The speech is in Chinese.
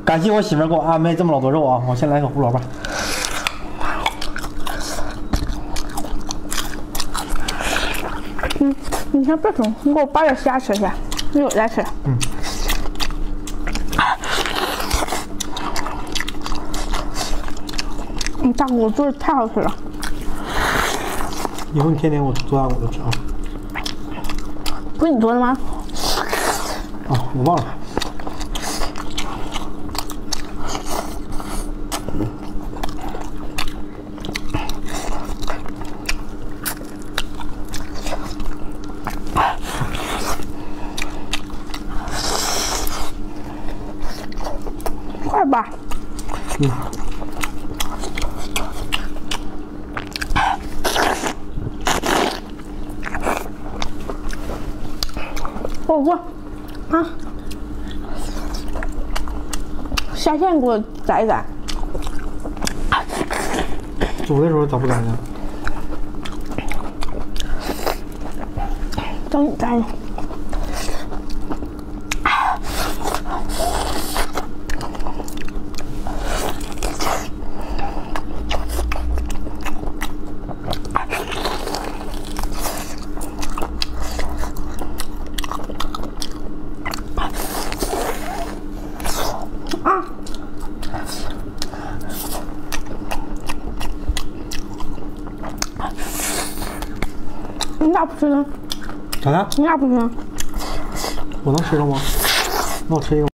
感谢我媳妇儿给我安排这么老多肉啊！我先来个胡萝卜。 你先别吃，你给我把点虾吃去，一会儿再吃。大骨做的太好吃了。 以后你天天给我做大骨头吃啊！ 不是你做的吗？ 啊，我忘了。 快吧。我啊，虾线给我摘一摘。 煮的时候咋不摘呢？ 等你摘。你咋不吃呢？ 咋的？ 你咋不吃呢？ 我能吃了吗？那我吃一个。